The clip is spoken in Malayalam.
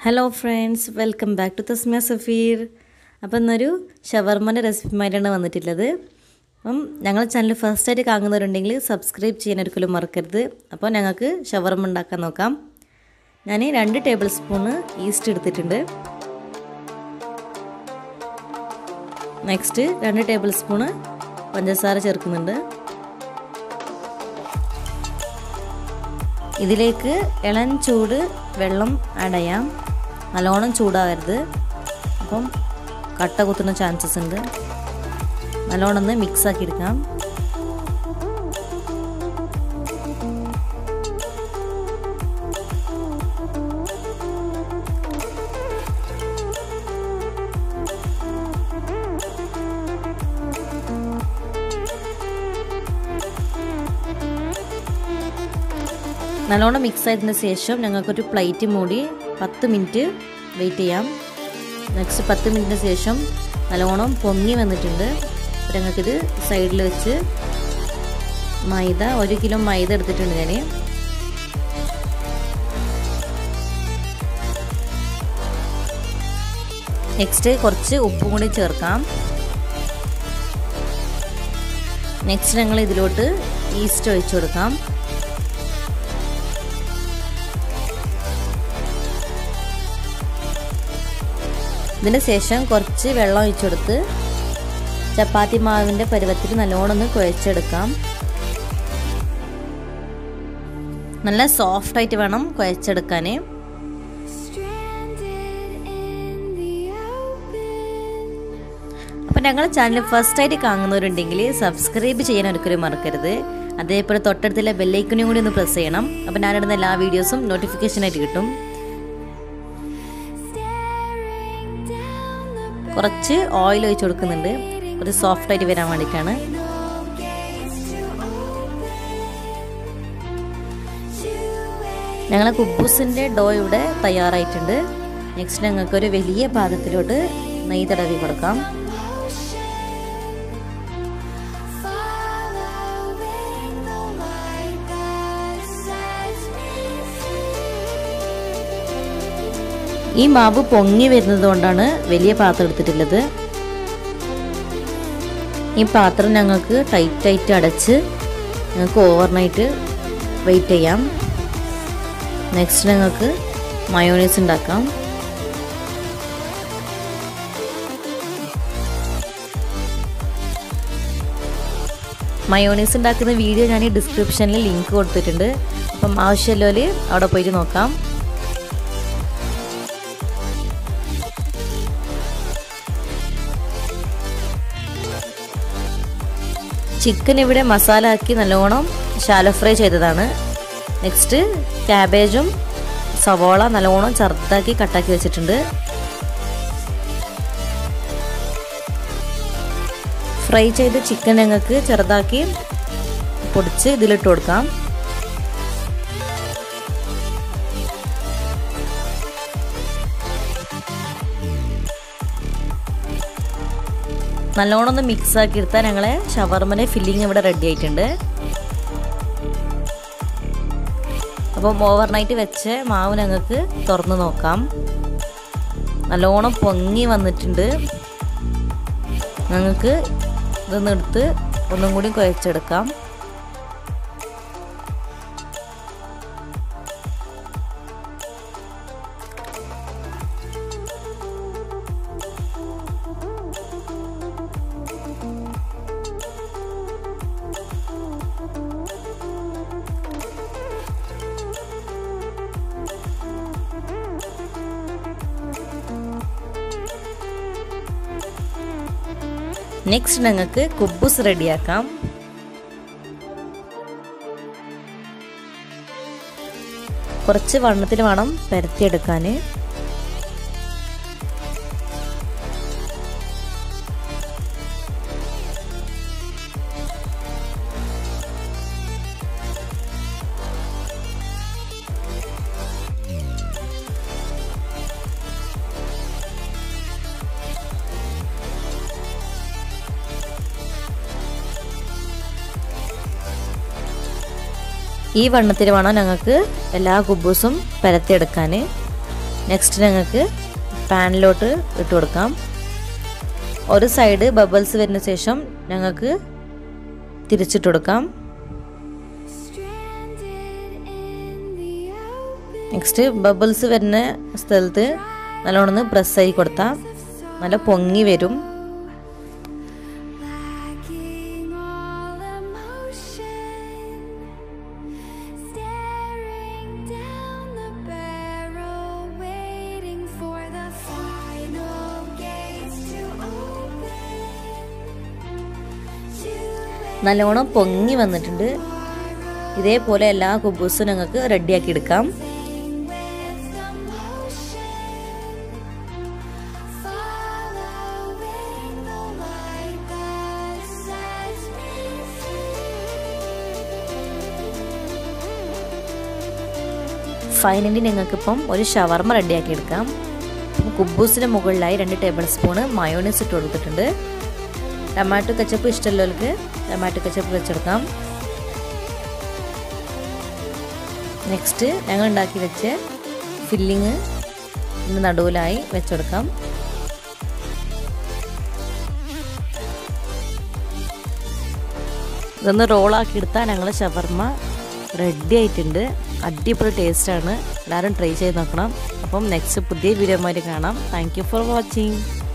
Hello friends, welcome back to Tasmiya Safeer. അപ്പോൾ ഇന്നൊരു ഷവർമൻ്റെ റെസിപ്പിയുമായിട്ടാണ് വന്നിട്ടുള്ളത്. അപ്പം ഞങ്ങളുടെ ചാനൽ ഫസ്റ്റായിട്ട് കാണുന്നവരുണ്ടെങ്കിൽ സബ്സ്ക്രൈബ് ചെയ്യാൻ ഒരിക്കലും മറക്കരുത്. അപ്പോൾ ഞങ്ങൾക്ക് ഷവർമ ഉണ്ടാക്കാൻ നോക്കാം. ഞാൻ 2 ടേബിൾ സ്പൂണ് ഈസ്റ്റ് എടുത്തിട്ടുണ്ട്. നെക്സ്റ്റ് 2 ടേബിൾ സ്പൂണ് പഞ്ചസാര ചേർക്കുന്നുണ്ട്. ഇതിലേക്ക് ഇളം ചൂട് വെള്ളം ആഡ് ചെയ്യാം. നല്ലോണം ചൂടാവരുത്, അപ്പം കട്ട കുത്തുന്ന ചാൻസസ് ഉണ്ട്. നല്ലോണം ഒന്ന് മിക്സ് ആക്കി എടുക്കാം. നല്ലോണം മിക്സ് ആയതിന് ശേഷം ഞങ്ങൾക്കൊരു പ്ലേറ്റ് മൂടി 10 മിനിറ്റ് വെയിറ്റ് ചെയ്യാം. നെക്സ്റ്റ് 10 മിനിറ്റിന് ശേഷം നല്ലോണം പൊങ്ങി വന്നിട്ടുണ്ട്. ഞങ്ങൾക്കിത് സൈഡിൽ വെച്ച് മൈദ 1 കിലോ മൈദ എടുത്തിട്ടുണ്ട് ഞാൻ. നെക്സ്റ്റ് കുറച്ച് ഉപ്പും കൂടി ചേർക്കാം. നെക്സ്റ്റ് ഞങ്ങൾ ഇതിലോട്ട് ഈസ്റ്റ് ഒഴിച്ചു കൊടുക്കാം. ഇതിന് ശേഷം കുറച്ച് വെള്ളം ഒഴിച്ചെടുത്ത് ചപ്പാത്തി മാവിൻ്റെ പരുവത്തിൽ നല്ലോണം ഒന്ന് കുഴച്ചെടുക്കാം. നല്ല സോഫ്റ്റായിട്ട് വേണം കുഴച്ചെടുക്കാൻ. അപ്പം ഞങ്ങളുടെ ചാനൽ ഫസ്റ്റായിട്ട് കാണുന്നവരുണ്ടെങ്കിൽ സബ്സ്ക്രൈബ് ചെയ്യാൻ ഒരിക്കലും മറക്കരുത്. അതേപോലെ തൊട്ടടുത്തുള്ള ബെല്ലൈക്കനും കൂടി ഒന്ന് പ്രസ് ചെയ്യണം. അപ്പം ഞാനിടുന്ന എല്ലാ വീഡിയോസും നോട്ടിഫിക്കേഷനായിട്ട് കിട്ടും. കുറച്ച് ഓയിൽ ഒഴിച്ച് കൊടുക്കുന്നുണ്ട്, ഒരു സോഫ്റ്റ് ആയിട്ട് വരാൻ വേണ്ടിയിട്ടാണ്. ഞങ്ങളെ കുബൂസിൻ്റെ ഡോ ഇവിടെ തയ്യാറായിട്ടുണ്ട്. നെക്സ്റ്റ് ഞങ്ങൾക്കൊരു വലിയ പാത്രത്തിലോട്ട് നെയ്യ് തടവി കൊടുക്കാം. ഈ മാവ് പൊങ്ങി വരുന്നത് കൊണ്ടാണ് വലിയ പാത്രം എടുത്തിട്ടുള്ളത്. ഈ പാത്രം ഞങ്ങൾക്ക് ടൈറ്റായിട്ട് അടച്ച് ഞങ്ങൾക്ക് ഓവർനൈറ്റ് വെയിറ്റ് ചെയ്യാം. നെക്സ്റ്റ് ഞങ്ങൾക്ക് മയോണൈസ് ഉണ്ടാക്കാം. മയോണൈസ് ഉണ്ടാക്കുന്ന വീഡിയോ ഞാൻ ഈ ഡിസ്ക്രിപ്ഷനിൽ ലിങ്ക് കൊടുത്തിട്ടുണ്ട്. അപ്പം ആവശ്യമുള്ളവർ അവിടെ പോയിട്ട് നോക്കാം. ചിക്കൻ ഇവിടെ മസാല ആക്കി നല്ലോണം ഷാലോ ഫ്രൈ ചെയ്തതാണ്. നെക്സ്റ്റ് ക്യാബേജും സവോള നല്ലോണം ചെറുതാക്കി കട്ടാക്കി വെച്ചിട്ടുണ്ട്. ഫ്രൈ ചെയ്ത ചിക്കൻ ഞങ്ങൾക്ക് ചെറുതാക്കി പൊടിച്ച് ഇതിലിട്ട് കൊടുക്കാം. നല്ലോണം ഒന്ന് മിക്സ് ആക്കി എടുത്താൽ ഞങ്ങളെ ഷവർമൻ്റെ ഫില്ലിങ് ഇവിടെ റെഡി ആയിട്ടുണ്ട്. അപ്പം ഓവർനൈറ്റ് വെച്ച മാവ് ഞങ്ങൾക്ക് തുറന്ന് നോക്കാം. നല്ലോണം പൊങ്ങി വന്നിട്ടുണ്ട്. ഞങ്ങൾക്ക് ഇതൊന്ന് എടുത്ത് ഒന്നും കൂടി കുഴച്ചെടുക്കാം. നെക്സ്റ്റ് ഞങ്ങൾക്ക് കുബൂസ് റെഡിയാക്കാം. കുറച്ച് വണ്ണത്തിൽ വേണം പരത്തിയെടുക്കാൻ. ഈ വണ്ണത്തിൽ വേണം ഞങ്ങൾക്ക് എല്ലാ കുബൂസും പരത്തിയെടുക്കാൻ. നെക്സ്റ്റ് ഞങ്ങൾക്ക് പാനിലോട്ട് ഇട്ട് കൊടുക്കാം. ഒരു സൈഡ് ബബിൾസ് വരുന്ന ശേഷം ഞങ്ങൾക്ക് തിരിച്ചിട്ട് കൊടുക്കാം. നെക്സ്റ്റ് ബബിൾസ് വരുന്ന സ്ഥലത്ത് നല്ലോണം പ്രസ് ആയി കൊടുത്താൽ നല്ല പൊങ്ങി വരും. നല്ലോണം പൊങ്ങി വന്നിട്ടുണ്ട്. ഇതേപോലെ എല്ലാ കുബൂസും ഞങ്ങൾക്ക് റെഡിയാക്കി എടുക്കാം. ഫൈനലി ഞങ്ങൾക്കിപ്പം ഒരു ഷവർമ റെഡിയാക്കി എടുക്കാം. കുബൂസിന് മുകളിലായി 2 ടേബിൾ സ്പൂണ് മയോണൈസ് ഇട്ട് കൊടുത്തിട്ടുണ്ട്. ടൊമാറ്റോ കെച്ചപ്പ് ഇഷ്ടമുള്ളവർക്ക് ടൊമാറ്റോ കെച്ചപ്പ് വെച്ചെടുക്കാം. നെക്സ്റ്റ് ഞങ്ങൾ ഉണ്ടാക്കി വെച്ച ഫില്ലിങ് ഇതിന് നടുവിലായി വെച്ചെടുക്കാം. ഇതൊന്ന് റോളാക്കി എടുത്താൽ ഞങ്ങൾ ഷവർമ റെഡി ആയിട്ടുണ്ട്. അടിപൊളി ടേസ്റ്റാണ്. എല്ലാവരും ട്രൈ ചെയ്ത് നോക്കണം. അപ്പം നെക്സ്റ്റ് പുതിയ വീഡിയോ കാണാം. Thank you for watching.